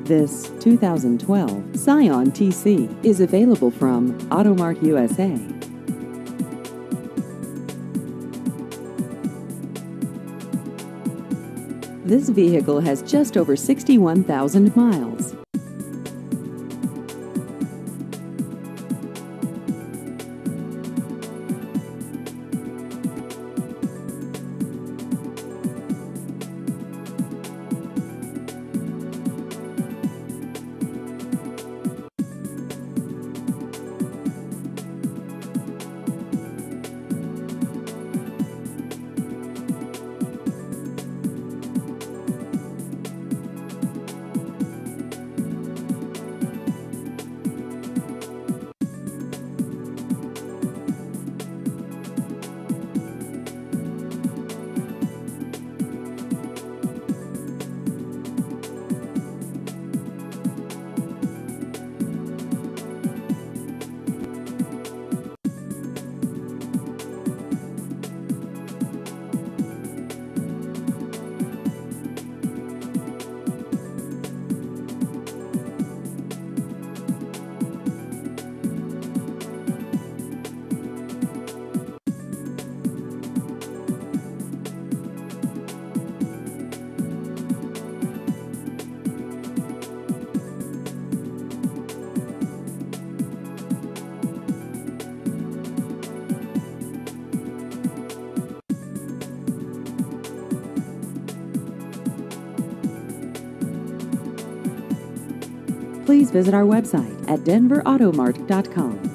This 2012 Scion TC is available from Automart USA. This vehicle has just over 61,000 miles. Please visit our website at denverautomart.com.